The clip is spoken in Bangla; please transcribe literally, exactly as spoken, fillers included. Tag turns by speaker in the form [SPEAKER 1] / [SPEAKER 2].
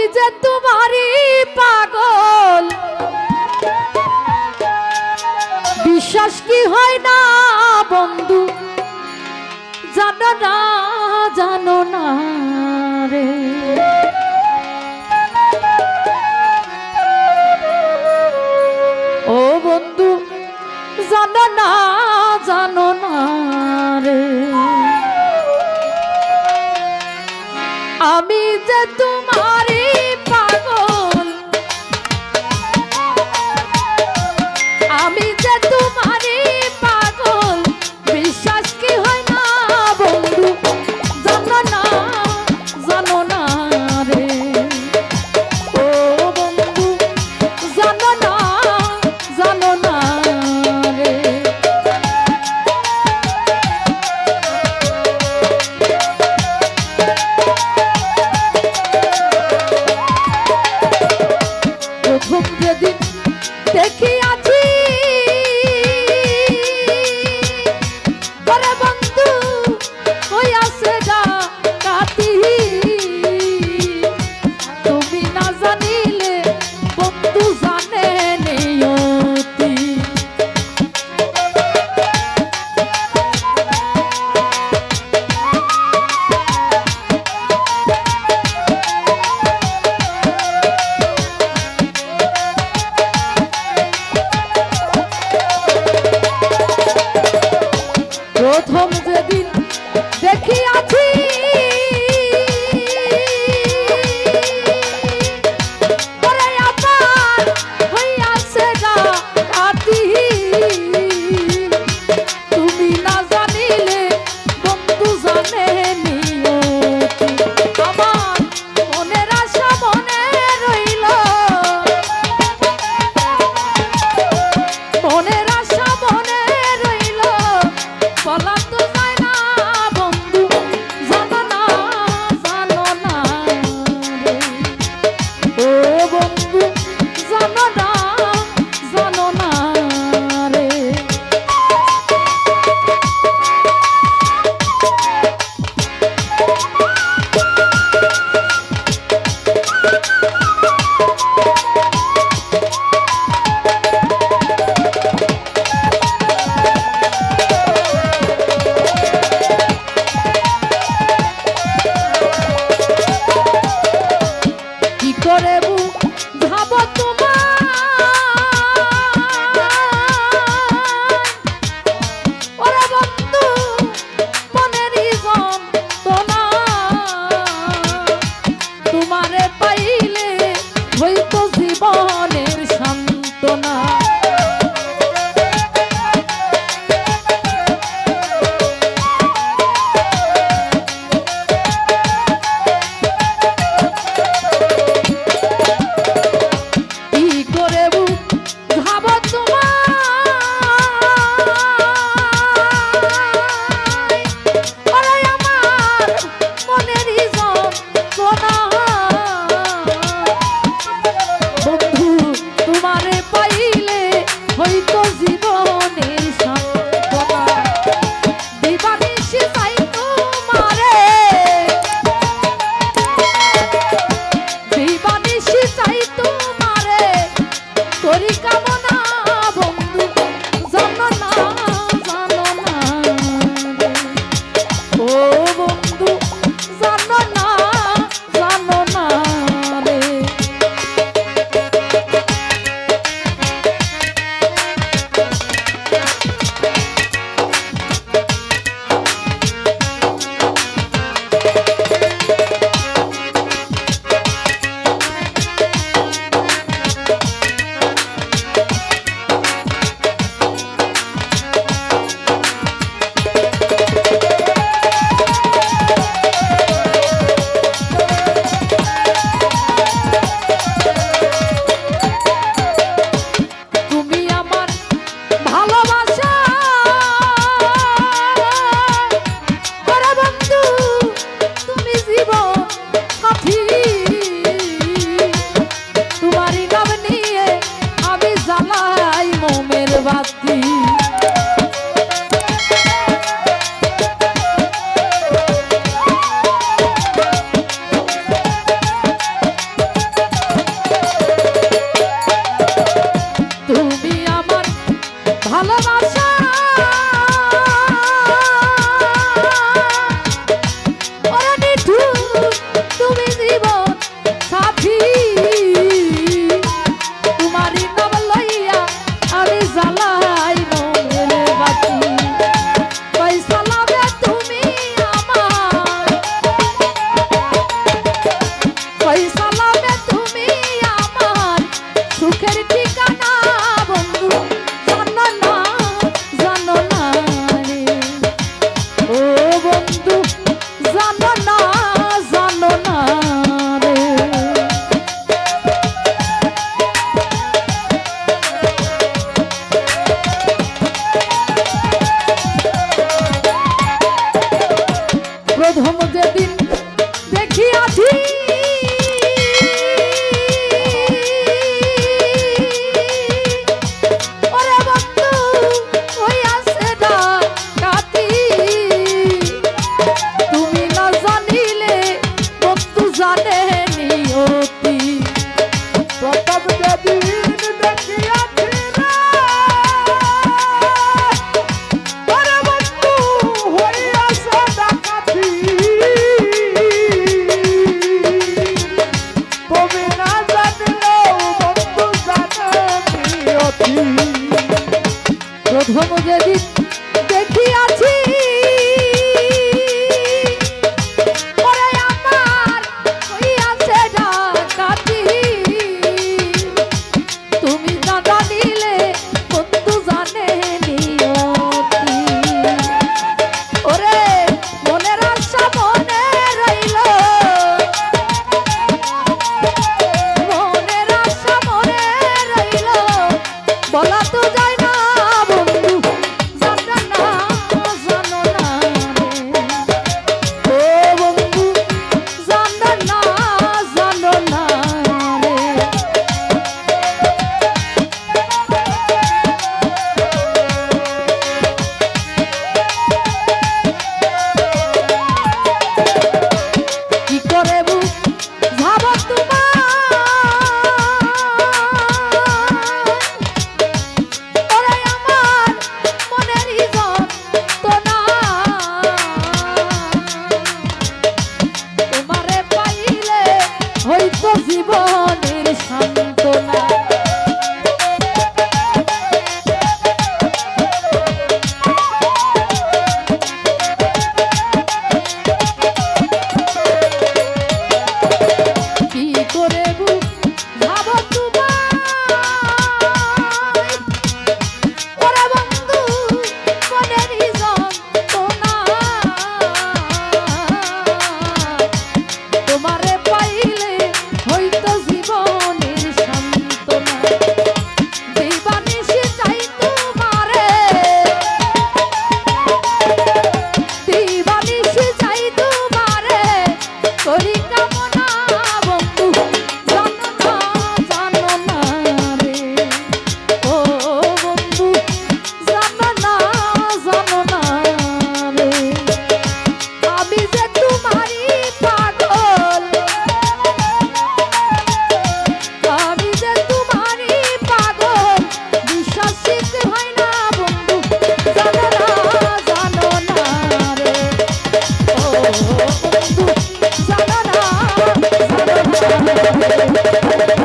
[SPEAKER 1] যে তোমারই পাগল বিশ্বাস কি হয় না বন্ধু জানো না জানো না রে ও বন্ধু জানো না জানো না রে আমি যে তোমারই পাগল আমি যে তোমারই পাগল বিশ্বাস কি হয় না বন্ধু জানো না জানো না রে ও বন্ধু জানো না জানো না রে প্রথম যেদিন দেখিয়াছি ওরে বন্ধু হইয়াছে গা কাতি তুমি না জানিলে বন্ধু জানে নিয়তি প্রথম যেদিন দেখিয়াছি ওরে আমার হইয়াছে গা কাতি তুমি না জানিলে বন্ধু জানে নিয়তি আমার মনের আশা মনে রইল মনের আশা মনে রইল বলা তো যায় না বন্ধু জানো না জানো না রে ও বন্ধু জানো না জানো না রে কি করে বুঝাব তোমার ওরে বন্ধু মনেরই যন্ত্রণা তোমারে পাইলে হইতো জীবনের সান্ত্বনা প্রথম যেদিন দেখিয়াছি ওরে আমার হইয়াছে ডাকাতি তুমি না জানিলে বন্ধু জানে নিয়তি ওরে মনের আশা মনে রইল মনের আশা মনে রইল বলা তো যায় না বন্ধু জানো না জানো না রে ও বন্ধু জানো না জানো না রে কি করে বুক ভাব তোমার ওরে আমার মনেরই যন্ত্রণা তোমারে পাইলে হইতো জীবনের সান্ত্বনা কি করে বুক ভাব তোমার ওরে বন্ধু মনেরই যন্ত্রণা তোমারে পাইলে হইতো জীবনের সান্ত্বনা দিবানিশি চাই তোমারে দিবানিশি চাই তোমারে করি কামনা বন্ধু জানো না জানো না রে ও বন্ধু জানো না জানো না রে আমি যে তোমারই পাগল আমি যে তোমারই পাগল বিশ্বাসিক হয় না বন্ধু জানো না জানো না রে ও বন্ধু জানো না জানো না রে